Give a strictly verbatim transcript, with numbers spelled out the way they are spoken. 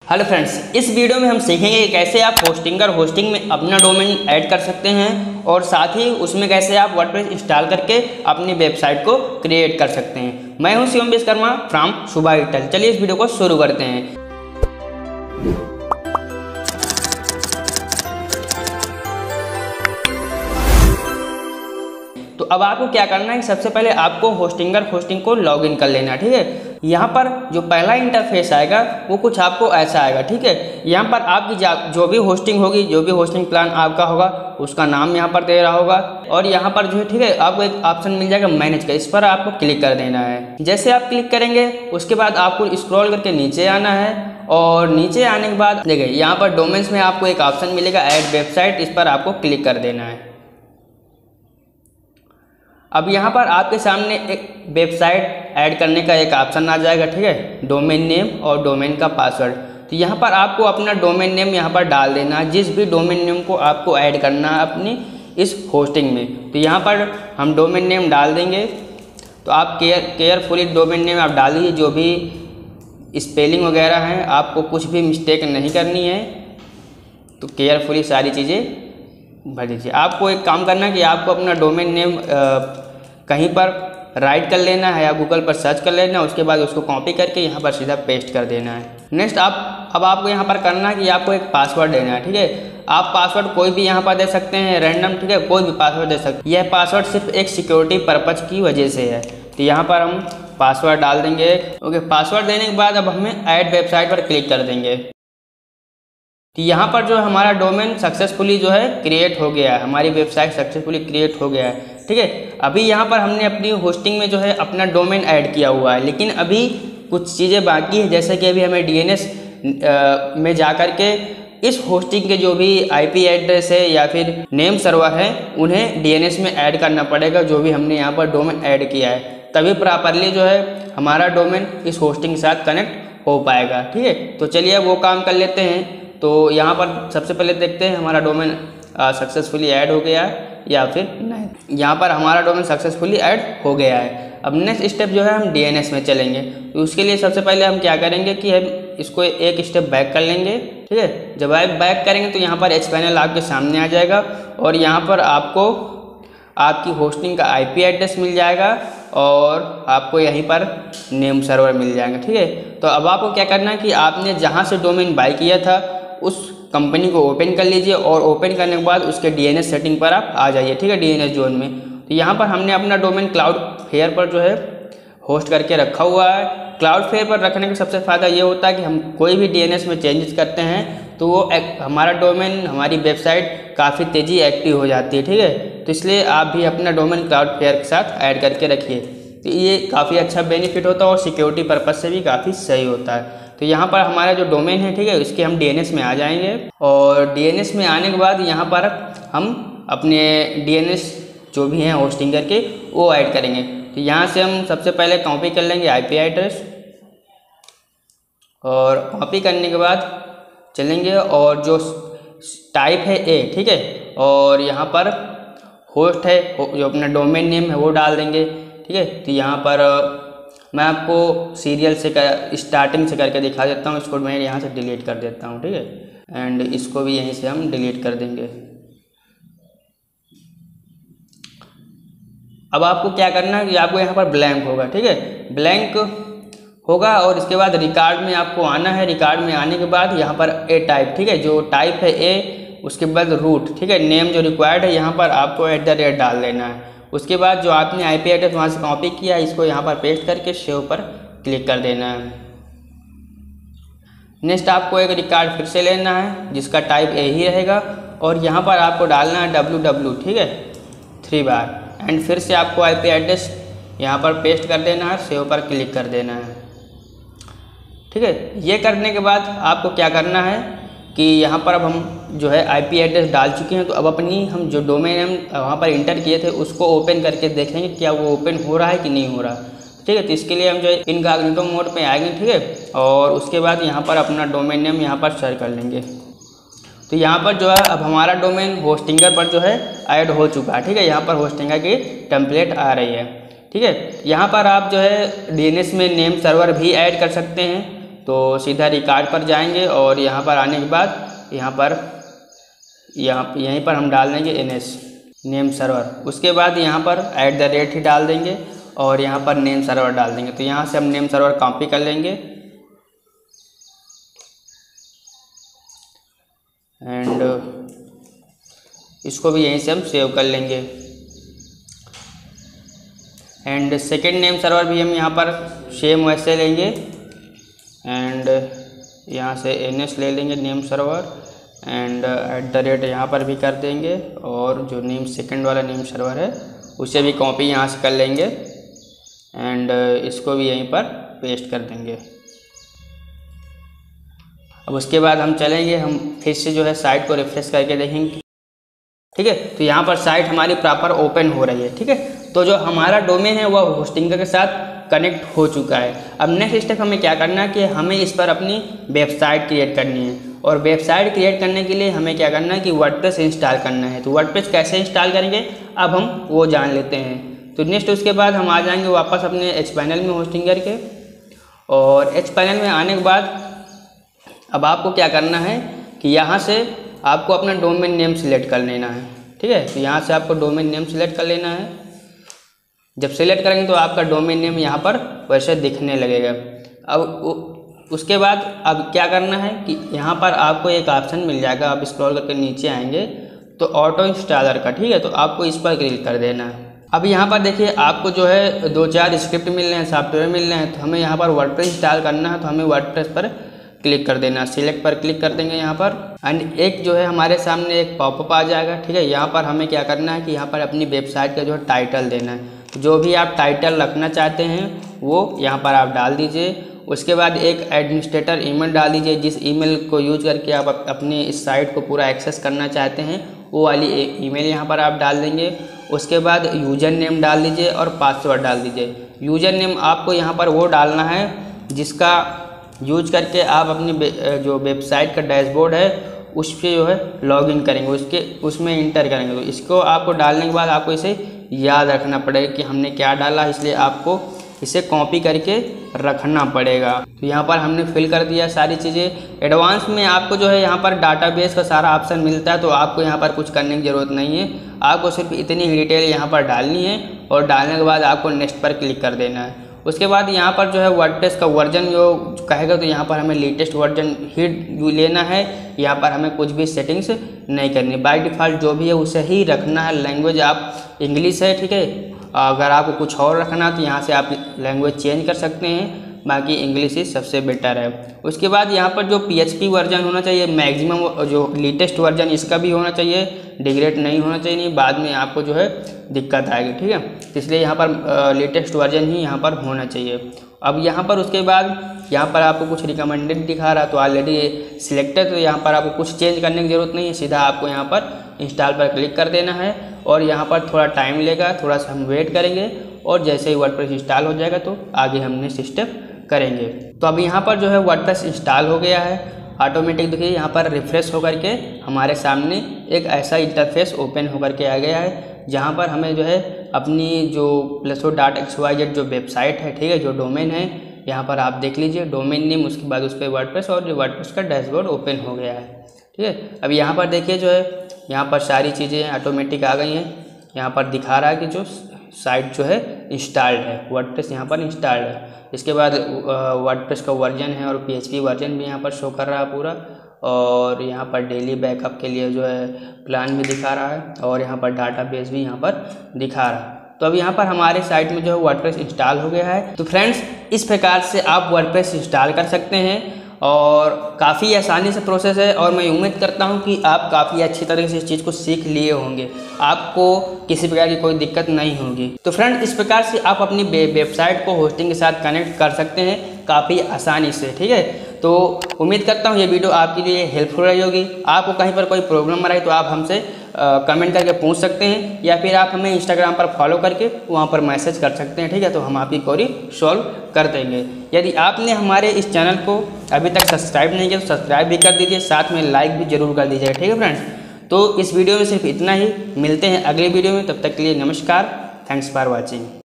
Hello friends, इस video में हम सीखेंगे कि कैसे आप होस्टिंगर होस्टिंग में अपना डोमेन ऐड कर सकते हैं और साथ ही उसमें कैसे आप वर्डप्रेस इंस्टॉल करके अपनी वेबसाइट को क्रिएट कर सकते हैं। मैं हूं शिवम विश्वकर्मा फ्रॉम शुभा डिजिटल। चलिए इस वीडियो को शुरू करते हैं। तो अब आपको क्या करना है कि सबसे पहले आपको होस्टिंगर होस्टिंग को लॉगिन कर लेना है। ठीक है, यहाँ पर जो पहला इंटरफेस आएगा वो कुछ आपको ऐसा आएगा। ठीक है, यहाँ पर आपकी जो भी होस्टिंग होगी, जो भी होस्टिंग प्लान आपका होगा उसका नाम यहाँ पर दे रहा होगा और यहाँ पर जो है ठीक है आपको एक ऑप्शन मिल जाएगा मैनेज का, इस पर आपको क्लिक कर देना है। जैसे आप क्लिक करेंगे उसके बाद आपको स्क्रॉल करके नीचे आना है और नीचे आने के बाद देखिए यहाँ पर डोमेन्स में आपको एक ऑप्शन मिलेगा ऐड वेबसाइट, इस पर आपको क्लिक कर देना है। अब यहाँ पर आपके सामने एक वेबसाइट ऐड करने का एक ऑप्शन आ जाएगा। ठीक है, डोमेन नेम और डोमेन का पासवर्ड। तो यहाँ पर आपको अपना डोमेन नेम यहाँ पर डाल देना है, जिस भी डोमेन नेम को आपको ऐड करना है अपनी इस होस्टिंग में। तो यहाँ पर हम डोमेन नेम डाल देंगे। तो आप केयर केयरफुली डोमेन नेम आप डाल दीजिए, जो भी स्पेलिंग वगैरह हैं आपको कुछ भी मिस्टेक नहीं करनी है, तो केयरफुली सारी चीज़ें भर दीजिए। आपको एक काम करना है कि आपको अपना डोमेन नेम कहीं पर राइट कर लेना है या गूगल पर सर्च कर लेना है, उसके बाद उसको कॉपी करके यहाँ पर सीधा पेस्ट कर देना है। नेक्स्ट आप अब आपको यहाँ पर करना है कि आपको एक पासवर्ड देना है। ठीक है, आप पासवर्ड कोई भी यहाँ पर दे सकते हैं, रैंडम। ठीक है, कोई भी पासवर्ड दे सकते हैं। यह पासवर्ड सिर्फ एक सिक्योरिटी पर्पज़ की वजह से है। तो यहाँ पर हम पासवर्ड डाल देंगे। ओके, पासवर्ड देने के बाद अब हमें ऐड वेबसाइट पर क्लिक कर देंगे। तो यहाँ पर जो हमारा डोमेन सक्सेसफुली जो है क्रिएट हो गया है, हमारी वेबसाइट सक्सेसफुली क्रिएट हो गया है। ठीक है, अभी यहाँ पर हमने अपनी होस्टिंग में जो है अपना डोमेन ऐड किया हुआ है, लेकिन अभी कुछ चीज़ें बाकी है। जैसे कि अभी हमें डीएनएस में जा कर के इस होस्टिंग के जो भी आईपी एड्रेस है या फिर नेम सर्वर है उन्हें डीएनएस में ऐड करना पड़ेगा, जो भी हमने यहाँ पर डोमेन ऐड किया है, तभी प्रॉपरली जो है हमारा डोमेन इस होस्टिंग के साथ कनेक्ट हो पाएगा। ठीक है, तो चलिए वो काम कर लेते हैं। तो यहाँ पर सबसे पहले देखते हैं हमारा डोमेन सक्सेसफुली ऐड हो गया है या फिर नहीं। यहाँ पर हमारा डोमेन सक्सेसफुली ऐड हो गया है। अब नेक्स्ट स्टेप जो है हम डीएनएस में चलेंगे। तो उसके लिए सबसे पहले हम क्या करेंगे कि हम इसको एक स्टेप बैक कर लेंगे। ठीक है, जब आप बैक करेंगे तो यहाँ पर एच पैनल आपके सामने आ जाएगा और यहाँ पर आपको आपकी होस्टिंग का आईपी एड्रेस मिल जाएगा और आपको यहीं पर नेम सर्वर मिल जाएगा। ठीक है, तो अब आपको क्या करना है कि आपने जहाँ से डोमेन बाय किया था उस कंपनी को ओपन कर लीजिए और ओपन करने के बाद उसके डीएनएस सेटिंग पर आप आ जाइए। ठीक है, डीएनएस जोन में। तो यहाँ पर हमने अपना डोमेन क्लाउड फेयर पर जो है होस्ट करके रखा हुआ है। क्लाउड फेयर पर रखने का सबसे फ़ायदा ये होता है कि हम कोई भी डीएनएस में चेंजेस करते हैं तो वो हमारा डोमेन, हमारी वेबसाइट काफ़ी तेज़ी एक्टिव हो जाती है। ठीक है, तो इसलिए आप भी अपना डोमेन क्लाउड फेयर के साथ ऐड करके रखिए। तो ये काफ़ी अच्छा बेनिफिट होता है और सिक्योरिटी पर्पज़ से भी काफ़ी सही होता है। तो यहाँ पर हमारा जो डोमेन है, ठीक है, इसके हम डीएनएस में आ जाएंगे और डीएनएस में आने के बाद यहाँ पर हम अपने डीएनएस जो भी हैं होस्टिंगर के वो ऐड करेंगे। तो यहाँ से हम सबसे पहले कॉपी कर लेंगे आईपी एड्रेस और कॉपी करने के बाद चलेंगे और जो टाइप है ए, ठीक है, और यहाँ पर होस्ट है जो अपना डोमेन नेम है वो डाल देंगे। ठीक है, तो यहाँ पर मैं आपको सीरियल से कर स्टार्टिंग से करके दिखा देता हूँ। इसको मैं यहाँ से डिलीट कर देता हूँ। ठीक है, एंड इसको भी यहीं से हम डिलीट कर देंगे। अब आपको क्या करना है कि आपको यहाँ पर ब्लैंक होगा। ठीक है, ब्लैंक होगा और इसके बाद रिकॉर्ड में आपको आना है। रिकॉर्ड में आने के बाद यहाँ पर ए टाइप, ठीक है, जो टाइप है ए, उसके बाद रूट, ठीक है, नेम जो रिक्वायर्ड है यहाँ पर आपको एट द रेट डाल देना है। उसके बाद जो आपने आईपी एड्रेस वहाँ से कॉपी किया है इसको यहाँ पर पेस्ट करके सेव पर क्लिक कर देना है। नेक्स्ट आपको एक रिकॉर्ड फिर से लेना है जिसका टाइप ए ही रहेगा और यहाँ पर आपको डालना है डब्ल्यू डब्ल्यू, ठीक है, थ्री बार एंड फिर से आपको आईपी एड्रेस यहाँ पर पेस्ट कर देना है, सेव पर क्लिक कर देना है। ठीक है, ये करने के बाद आपको क्या करना है कि यहाँ पर अब हम जो है आईपी एड्रेस डाल चुके हैं, तो अब अपनी हम जो डोमेन हम वहाँ पर इंटर किए थे उसको ओपन करके देखेंगे क्या वो ओपन हो रहा है कि नहीं हो रहा। ठीक है, तो इसके लिए हम जो है इनकॉग्निटो मोड पे आएंगे। ठीक है, और उसके बाद यहाँ पर अपना डोमेन नेम यहाँ पर सर्च कर लेंगे। तो यहाँ पर जो है अब हमारा डोमेन होस्टिंगर पर जो है ऐड हो चुका है। ठीक है, यहाँ पर होस्टिंगर की टेम्पलेट आ रही है। ठीक है, यहाँ पर आप जो है डीएनएस में नेम सर्वर भी ऐड कर सकते हैं। तो सीधा रिकॉर्ड पर जाएंगे और यहाँ पर आने के बाद यहाँ पर यहाँ यहीं पर हम डाल देंगे एन एस नेम सर्वर। उसके बाद यहाँ पर ऐट द रेट ही डाल देंगे और यहाँ पर नेम सर्वर डाल देंगे। तो यहाँ से हम नेम सर्वर कॉपी कर लेंगे एंड इसको भी यहीं से हम सेव कर लेंगे। एंड सेकेंड नेम सर्वर भी हम यहाँ पर सेम वैसे लेंगे एंड यहाँ से एन एस ले लेंगे name server and at the rate यहाँ पर भी कर देंगे और जो नेम सेकंड वाला नेम सर्वर है उसे भी कॉपी यहाँ से कर लेंगे एंड इसको भी यहीं पर पेस्ट कर देंगे। अब उसके बाद हम चलेंगे, हम फिर से जो है साइट को रिफ्रेश करके देखेंगे। ठीक है, तो यहाँ पर साइट हमारी प्रॉपर ओपन हो रही है। ठीक है, तो जो हमारा डोमेन है वह होस्टिंगर के साथ कनेक्ट हो चुका है। अब नेक्स्ट स्टेप हमें क्या करना है कि हमें इस पर अपनी वेबसाइट क्रिएट करनी है और वेबसाइट क्रिएट करने के लिए हमें क्या करना है कि वर्डप्रेस इंस्टॉल करना है। तो वर्डप्रेस कैसे इंस्टॉल करेंगे अब हम वो जान लेते हैं। तो नेक्स्ट उसके बाद हम आ जाएंगे वापस अपने एच पैनल में होस्टिंगर के, और एच पैनल में आने के बाद अब आपको क्या करना है कि यहाँ से आपको अपना डोमेन नेम सेलेक्ट कर लेना है। ठीक है, तो यहाँ से आपको डोमेन नेम सेलेक्ट कर लेना है। जब सेलेक्ट करेंगे तो आपका डोमेन नेम यहाँ पर वैसे दिखने लगेगा। अब उसके बाद अब क्या करना है कि यहाँ पर आपको एक ऑप्शन मिल जाएगा, आप स्क्रॉल करके नीचे आएंगे तो ऑटो इंस्टॉलर का। ठीक है, तो आपको इस पर क्लिक कर देना है। अब यहाँ पर देखिए आपको जो है दो चार स्क्रिप्ट मिल रहे हैं, सॉफ्टवेयर मिल रहे हैं, तो हमें यहाँ पर वर्डप्रेस इंस्टॉल करना है। तो हमें वर्डप्रेस पर क्लिक कर देना, सिलेक्ट पर क्लिक कर देंगे यहाँ पर एंड एक जो है हमारे सामने एक पॉपअप आ जाएगा। ठीक है, यहाँ पर हमें क्या करना है कि यहाँ पर अपनी वेबसाइट का जो है टाइटल देना है। जो भी आप टाइटल रखना चाहते हैं वो यहाँ पर आप डाल दीजिए। उसके बाद एक एडमिनिस्ट्रेटर ईमेल डाल दीजिए, जिस ईमेल को यूज करके आप अपनी इस साइट को पूरा एक्सेस करना चाहते हैं वो वाली ईमेल यहाँ पर आप डाल देंगे। उसके बाद यूज़र नेम डाल दीजिए और पासवर्ड डाल दीजिए। यूज़र नेम आपको यहाँ पर वो डालना है जिसका यूज करके आप अपनी जो वेबसाइट का डैशबोर्ड है उस पर जो है लॉगिन करेंगे, उसके उसमें इंटर करेंगे। तो इसको आपको डालने के बाद आपको इसे याद रखना पड़ेगा कि हमने क्या डाला, इसलिए आपको इसे कॉपी करके रखना पड़ेगा। तो यहाँ पर हमने फिल कर दिया सारी चीज़ें। एडवांस में आपको जो है यहाँ पर डाटाबेस का सारा ऑप्शन मिलता है, तो आपको यहाँ पर कुछ करने की ज़रूरत नहीं है। आपको सिर्फ इतनी ही डिटेल यहाँ पर डालनी है और डालने के बाद आपको नेक्स्ट पर क्लिक कर देना है। उसके बाद यहाँ पर जो है वर्डप्रेस का वर्जन जो कहेगा तो यहाँ पर हमें लेटेस्ट वर्जन ही लेना है। यहाँ पर हमें कुछ भी सेटिंग्स नहीं करनी, बाय डिफ़ॉल्ट जो भी है उसे ही रखना है। लैंग्वेज आप इंग्लिश है। ठीक है, अगर आपको कुछ और रखना तो यहाँ से आप लैंग्वेज चेंज कर सकते हैं, बाकी इंग्लिश ही सबसे बेटर है। उसके बाद यहाँ पर जो पीएचपी वर्जन होना चाहिए मैक्सिमम, जो लेटेस्ट वर्जन इसका भी होना चाहिए, डिग्रेड नहीं होना चाहिए, नहीं बाद में आपको जो है दिक्कत आएगी। ठीक है, इसलिए यहाँ पर लेटेस्ट वर्जन ही यहाँ पर होना चाहिए। अब यहाँ पर उसके बाद यहाँ पर आपको कुछ रिकमेंडेड दिखा रहा है तो ऑलरेडी सिलेक्टेड, तो यहाँ पर आपको कुछ चेंज करने की ज़रूरत नहीं है, सीधा आपको यहाँ पर इंस्टॉल पर क्लिक कर देना है और यहाँ पर थोड़ा टाइम लेगा, थोड़ा सा हम वेट करेंगे और जैसे ही वर्डप्रेस इंस्टॉल हो जाएगा तो आगे हमने सिस्टम करेंगे। तो अब यहाँ पर जो है वर्डप्रेस इंस्टॉल हो गया है ऑटोमेटिक। देखिए यहाँ पर रिफ्रेश होकर के हमारे सामने एक ऐसा इंटरफेस ओपन होकर के आ गया है, जहाँ पर हमें जो है अपनी जो प्लसो डॉट एक्स वाई जेड जो वेबसाइट है, ठीक है, जो डोमेन है, यहाँ पर आप देख लीजिए डोमेन नेम, उसके बाद उस पर वर्डप्रेस और जो वर्डप्रेस का डैशबोर्ड ओपन हो गया है। ठीक है, अब यहाँ पर देखिए जो है यहाँ पर सारी चीज़ें ऑटोमेटिक आ गई हैं। यहाँ पर दिखा रहा है कि जो साइट जो है इंस्टॉल्ड है, वर्डप्रेस यहाँ पर इंस्टॉल्ड है। इसके बाद वर्डप्रेस का वर्जन है और पीएचपी वर्जन भी यहाँ पर शो कर रहा है पूरा, और यहाँ पर डेली बैकअप के लिए जो है प्लान भी दिखा रहा है और यहाँ पर डाटाबेस भी यहाँ पर दिखा रहा है। तो अब यहाँ पर हमारे साइट में जो है वर्डप्रेस इंस्टॉल हो गया है। तो फ्रेंड्स, इस प्रकार से आप वर्डप्रेस इंस्टॉल कर सकते हैं और काफ़ी आसानी से प्रोसेस है, और मैं उम्मीद करता हूं कि आप काफ़ी अच्छी तरीके से इस चीज़ को सीख लिए होंगे, आपको किसी प्रकार की कोई दिक्कत नहीं होगी। तो फ्रेंड, इस प्रकार से आप अपनी वेबसाइट को होस्टिंग के साथ कनेक्ट कर सकते हैं काफ़ी आसानी से। ठीक है, तो उम्मीद करता हूं ये वीडियो आपके लिए हेल्पफुल रही होगी। आपको कहीं पर कोई प्रॉब्लम आ रही तो आप हमसे कमेंट करके पूछ सकते हैं, या फिर आप हमें इंस्टाग्राम पर फॉलो करके वहाँ पर मैसेज कर सकते हैं। ठीक है, तो हम आपकी क्वेरी सॉल्व कर देंगे। यदि आपने हमारे इस चैनल को अभी तक सब्सक्राइब नहीं किया तो सब्सक्राइब भी कर दीजिए, साथ में लाइक भी जरूर कर दीजिएगा। ठीक है फ्रेंड्स, तो इस वीडियो में सिर्फ इतना ही, मिलते हैं अगले वीडियो में, तब तक के लिए नमस्कार, थैंक्स फॉर वॉचिंग।